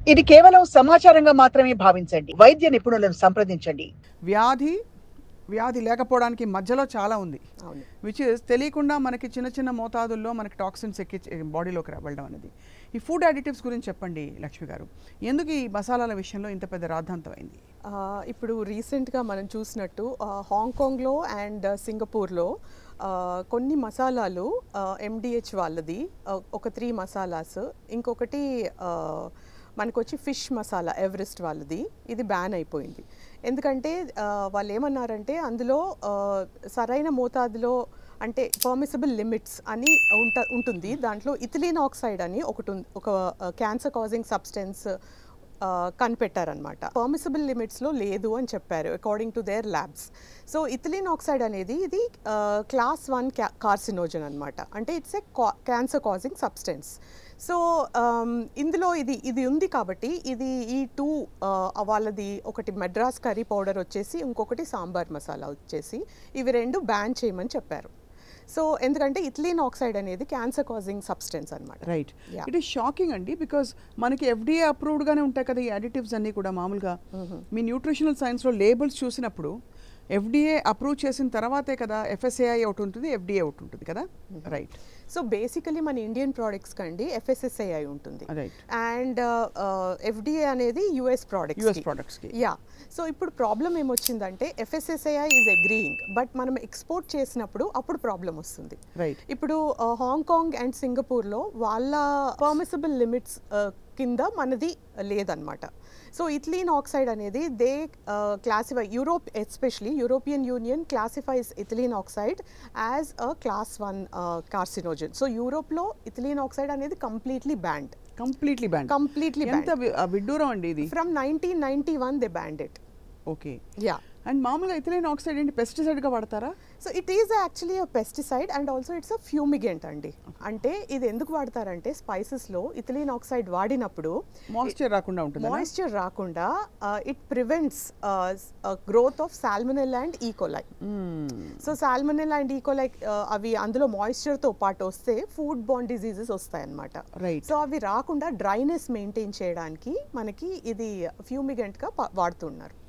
ఇది కేవలం సమాచారంగా మాత్రమే భావించండి. వైద్య నిపుణులను సంప్రదించండి. వ్యాధి లేకపోవడానికి మధ్యలో చాలా ఉంది, విచ్ ఇస్ తెలియకుండా మనకి చిన్న చిన్న మోతాదుల్లో మనకి టాక్సిన్స్ ఎక్కి బాడీలోకి వెళ్ళడం అనేది. ఈ ఫుడ్ అడిటివ్స్ గురించి చెప్పండి లక్ష్మి గారు, ఎందుకు ఈ మసాలాల విషయంలో ఇంత పెద్ద రాద్ధాంతం అయింది? ఇప్పుడు రీసెంట్గా మనం చూసినట్టు హాంకాంగ్లో అండ్ సింగపూర్లో కొన్ని మసాలాలు ఎండిహెచ్ వాళ్ళది ఒక 3 మసాలాస్, ఇంకొకటి మనకు వచ్చి ఫిష్ మసాలా ఎవరెస్ట్ వాళ్ళది, ఇది బ్యాన్ అయిపోయింది. ఎందుకంటే వాళ్ళు ఏమన్నారంటే అందులో సరైన మోతాదులో అంటే పర్మిసిబుల్ లిమిట్స్ అని ఉంటుంది. దాంట్లో ఇథిలీన్ ఆక్సైడ్ అని ఒక క్యాన్సర్ కాజింగ్ సబ్స్టెన్స్ కనిపెట్టారనమాట. పర్మిసిబుల్ లిమిట్స్లో లేదు అని చెప్పారు according to their labs. So ethylene oxide అనేది ఇది క్లాస్ 1 కార్సినోజన్ అనమాట. అంటే it's a cancer causing substance. So ఇందులో ఇది ఉంది కాబట్టి ఇది ఈ 2 వాళ్ళది, ఒకటి మెడ్రాస్ కర్రీ పౌడర్ వచ్చేసి, ఇంకొకటి సాంబార్ మసాలా వచ్చేసి, ఇవి 2 బ్యాన్ చేయమని చెప్పారు. సో ఎందుకంటే ఇథిలీన్ ఆక్సైడ్ అనేది క్యాన్సర్ కాజింగ్ సబ్స్టెన్స్ అనమాట. రైట్, ఇట్ ఈస్ షాకింగ్ అండి, బికాస్ మనకి FDA అప్రూవ్డ్గానే ఉంటాయి కదా ఈ అడిటివ్స్ అన్నీ కూడా. మామూలుగా మీ న్యూట్రిషనల్ సైన్స్లో లేబుల్స్ చూసినప్పుడు FDA అప్రూవ్ చేసిన తర్వాతే కదా FSSAI ఒకటి ఉంటుంది, FDA ఒకటి ఉంటుంది కదా. రైట్, సో బేసికలీ మన ఇండియన్ ప్రోడక్ట్స్ కండి FSSAI ఉంటుంది, అండ్ FDA అనేది US ప్రోడక్ట్స్కి. యా, సో ఇప్పుడు ప్రాబ్లం ఏమొచ్చిందంటే FSSAI ఈజ్ అగ్రీయింగ్, బట్ మనం ఎక్స్పోర్ట్ చేసినప్పుడు అప్పుడు ప్రాబ్లం వస్తుంది. ఇప్పుడు హాంకాంగ్ అండ్ సింగపూర్లో వాళ్ళ పర్మిసిబుల్ లిమిట్స్ కింద మనది లేదన్నమాట. సో ఇథిలీన్ ఆక్సైడ్ అనేది they classify, especially European union classifies ethylene oxide as a class 1 carcinogen. So యూరోప్లో ఇథిలీన్ ఆక్సైడ్ అనేది కంప్లీట్లీ బ్యాన్డ్. ఎంత విడ్డూరం అండి ఇది. From 1991 they banned it. Okay, yeah. And మామూలుగా ఇథిలీన్ ఆక్సైడ్ ఏంటి, పెస్టిసైడ్గా వాడతారా? So it is actually a pesticide and also it's a fumigant అండి. అంటే ఇది ఎందుకు వాడతారంటే స్పైసెస్లో ఇథిలీన్ ఆక్సైడ్ వాడినప్పుడు మాయిశ్చర్ రాకుండా it prevents growth of salmonella and E coli. So salmonella and E coli అవి అందులో మాయిశ్చర్తో పాటు వస్తే ఫుడ్ బోర్న్ డిజీజెస్ వస్తాయి అన్నమాట. సో అవి రాకుండా డ్రైనెస్ మెయింటైన్ చేయడానికి మనకి ఇది ఫ్యూమిగెంట్గా వాడుతున్నారు.